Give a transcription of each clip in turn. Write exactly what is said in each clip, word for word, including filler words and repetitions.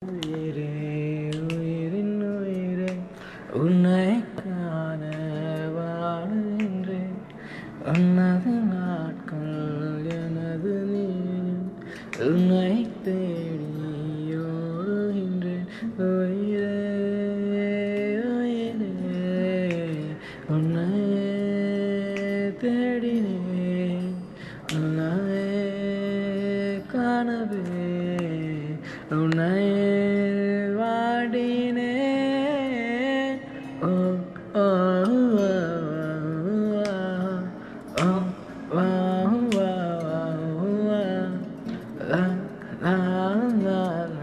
உயிரே உயிரின் உயிரே உன்னை காண வாழுகின்றேன். உனது நாட்கள் எனது நீரில் உன்னை தேடி ஓடுகின்றேன். உயிரே உயிரே உன்னை தேடினேன். உன்னை காணவே உன்னை வாடினேன். ஓ ஓ ஓ வா வா லா லா லா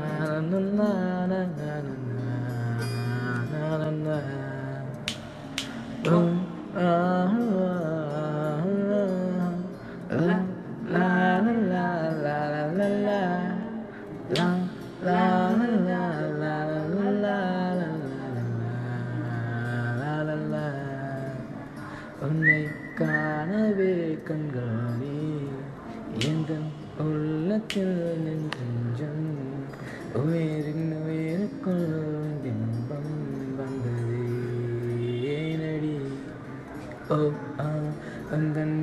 உன்னை காணவே கண்களே எங்கள் உள்ளத்தில் நெஞ்சம் உயிரின் உயிருக்குள் பிம்பம் வந்ததே ஏனடி ஓ ஆ அந்த